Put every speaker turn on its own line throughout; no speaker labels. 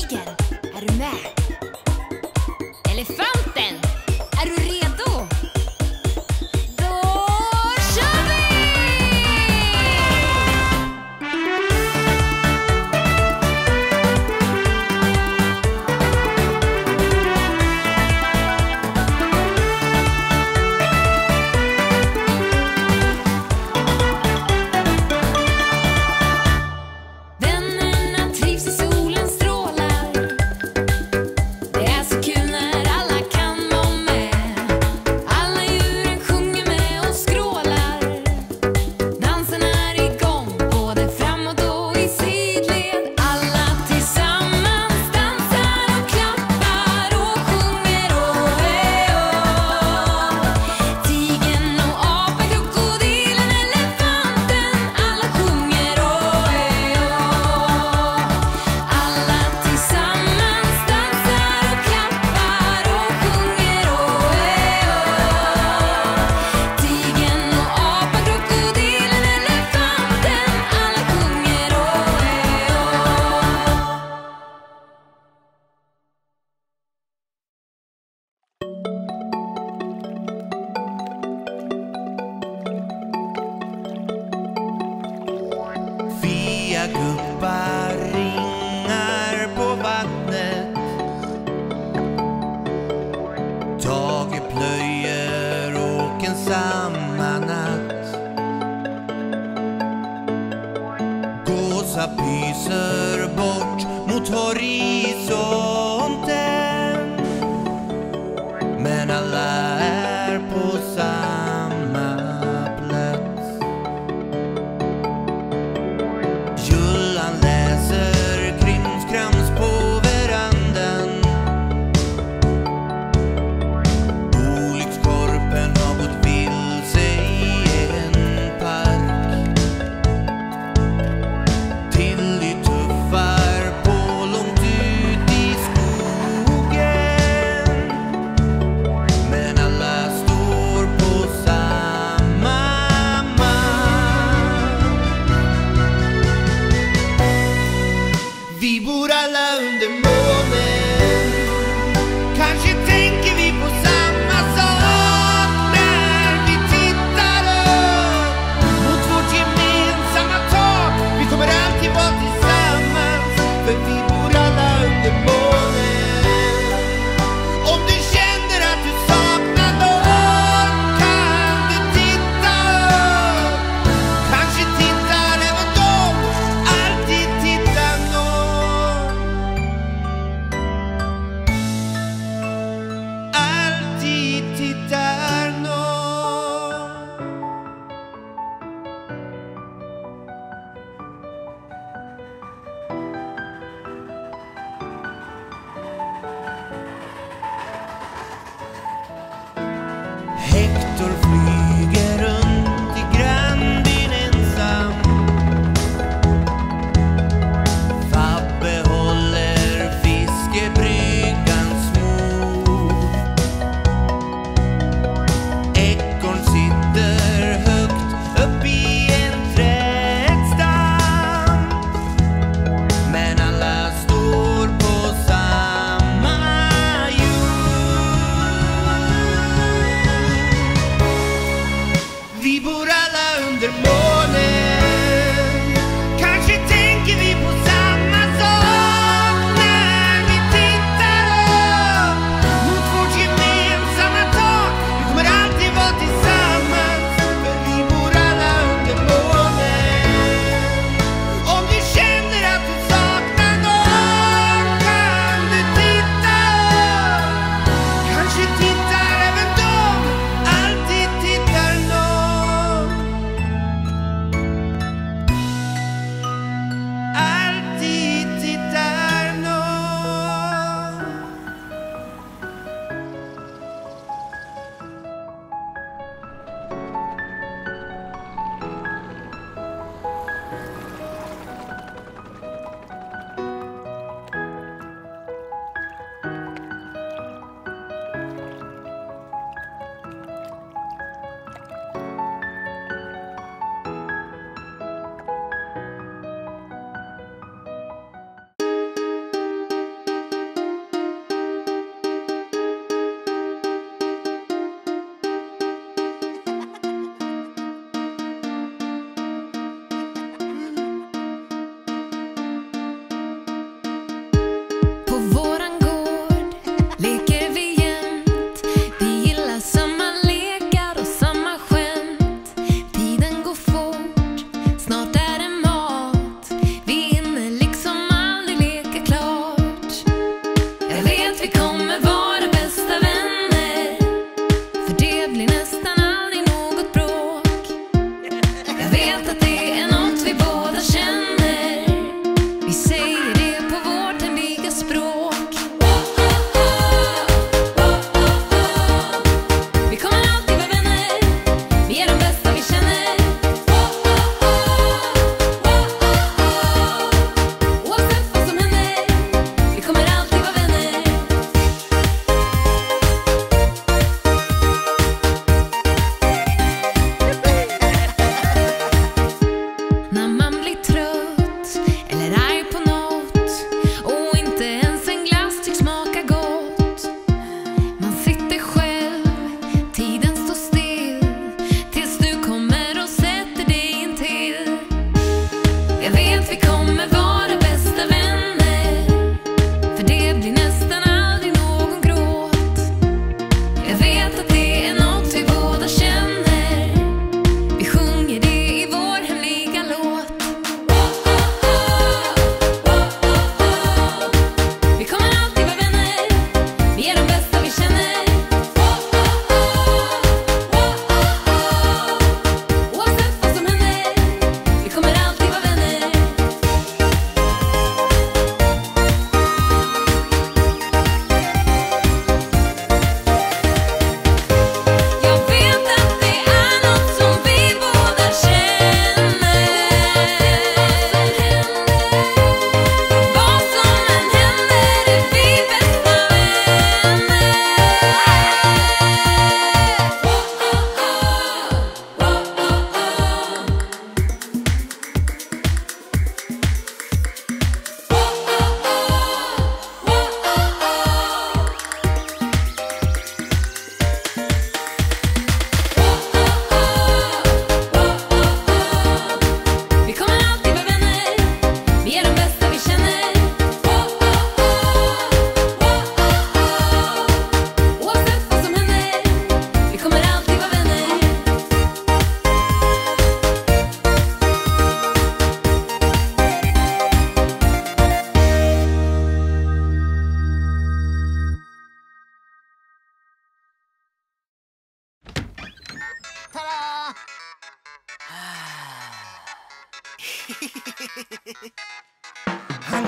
musiker, är du med? Elefanten, är du redo? Då kör vi! Vännerna trivs i solens strålar. Det är så kul när alla kan vara med. Alla djuren sjunger med och skrålar. Dansen är igång, både framåt och i sidled. Alla tillsammans dansar och klappar och sjunger Tigern och apan, krokodilen, elefanten. Alla sjunger Alla tillsammans dansar och klappar och sjunger Tigern och apan, krokodilen, elefanten. Alla sjunger
Fia gubbar ringar på vattnet. Tage plöjer åken samma natt. Gåsa pyser bort mot horisonten. Men alla är på samma plats. Jullan läser krimskrams på verandan. Olyckskorpen har gått vilse i en park. Tilly tuffar på långt ut i skogen. Men alla står på samma mark. Vi bor alla under månen. Kanske tänker vi på samma sak när vi tittar upp mot vårt gemensamma tak. Vi kommer alltid vara tillsammans, för vi bor alla under månen. Om du känner att du saknar någon, kan du titta upp. Kanske tittar även de, alltid tittar någon. Alltid tittar någon. Hector flyger runt i grannbyn ensam. Fabbe håller fiskebryggan smooth. Ekorn sitter högt upp i en trädstam. Men alla står på samma jord.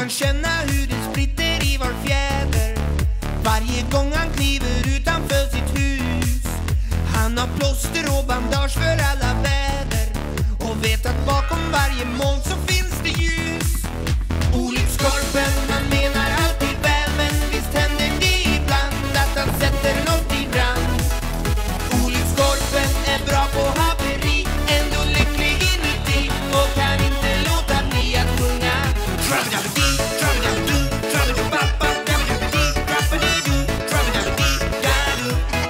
kan känna hur det splitter i var fjäder varje gång han kliver utanför sitt hus. Han har plåster och bandage för alla väder och vet att bakom varje moln så finns det ljus. Olyckskorpen, han menar alltid väl, men visst händer det ibland att han sätter något i brand. Olyckskorpen är bra på haveri, ändå lycklig inuti och kan inte låta bli att sjunga. Trabbidi, trabbidi, trabbidi, pappa, trabbidi, trabbidi, trabbidi, gadu.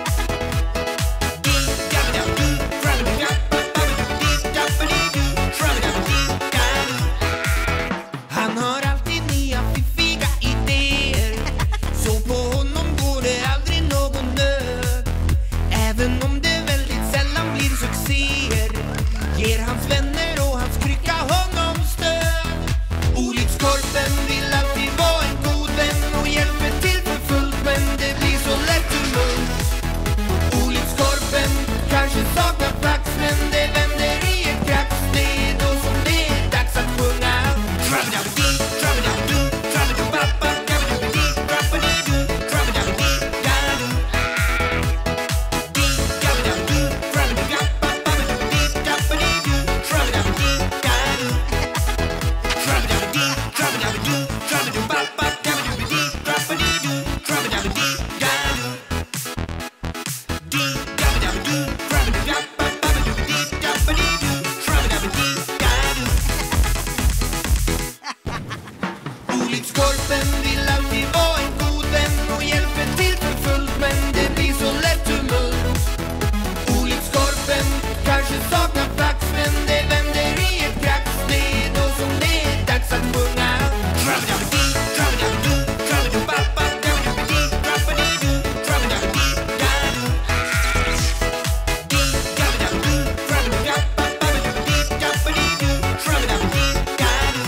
Di, trabbidi, trabbidi, trabbidi, trabbidi, gadu. Han har alltid nya fiffiga idéer, så på honom går det aldrig någon nöd. Även om det väldigt sällan blir succéer ger hans vänner och hans krycka honom stöd. Olyckskorpen vill alltid vara en god vän och hjälper till för fullt, men det blir så lätt tumult. Olyckskorpen kanske saknar flax, men det vänder i ett krax. Det är då som det är dags att sjunga. Trabbidi, trabbidi, trabbidi, pappa, trabbidi, trabbidi, trabbidi, gadu. Di, trabbidi, trabbidi, pappa, trabbidi, trabbidi, trabbidi, gadu. Trabbidi, trabbidi, trabbidi, pappa, trabbidi, trabbidi, trabbidi, gadu. Di, trabbidi, trabbidi, pappa, trabbidi, trabbidi, trabbidi, gadu. Olyckskorpen vill alltid vara en god vän och hjälper till för fullt, men det blir så lätt tumult. Olyckskorpen kanske saknar flax, men det vänder i ett krax. Det är då som det är dags att sjunga. Trabbidi, trabbidi, trabbidi, pappa, trabbidi, trabbidi, trabbidi, gadu. Di, trabbidi, trabbidi, pappa, trabbidi, trabbidi, trabbidi, gadu.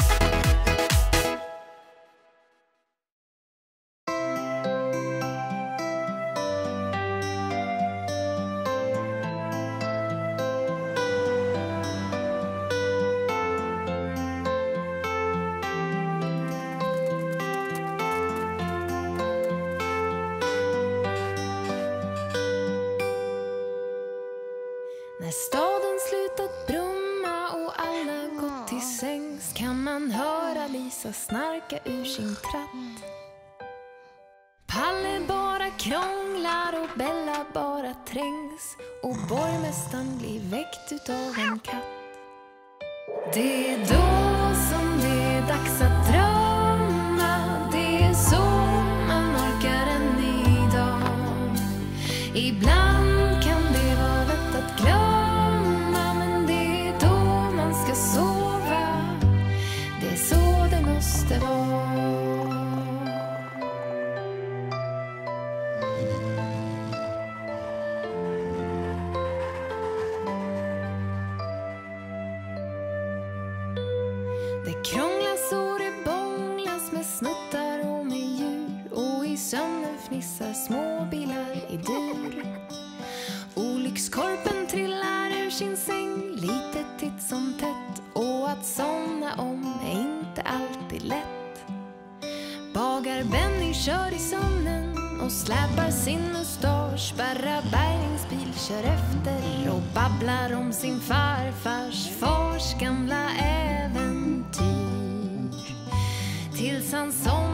När staden slutat brumma och alla gått till sängs kan man höra Lisa snarka ur sin tratt. Palle bara krånglar och Bella bara trängs och borgmästaren blir väckt utav en katt. Det är då som det är dags att drömma. Det är så man orkar än idag. Ibland kan det vara lätt att glömma, men det är då man ska sova. Det är så det måste vara. Det krånglas och det bånglas med snuttar och med djur, och i sömnen fnissar små bilar i dur. Olyckskorpen trillar ur sin säng lite titt som tätt, och att somna om är inte alltid lätt. Bagar Benny kör i sömnen och släpar sin mustasch. Berra bärgningsbil kör efter och babblar om sin farfars fars gamla äventyr. Tills han somnar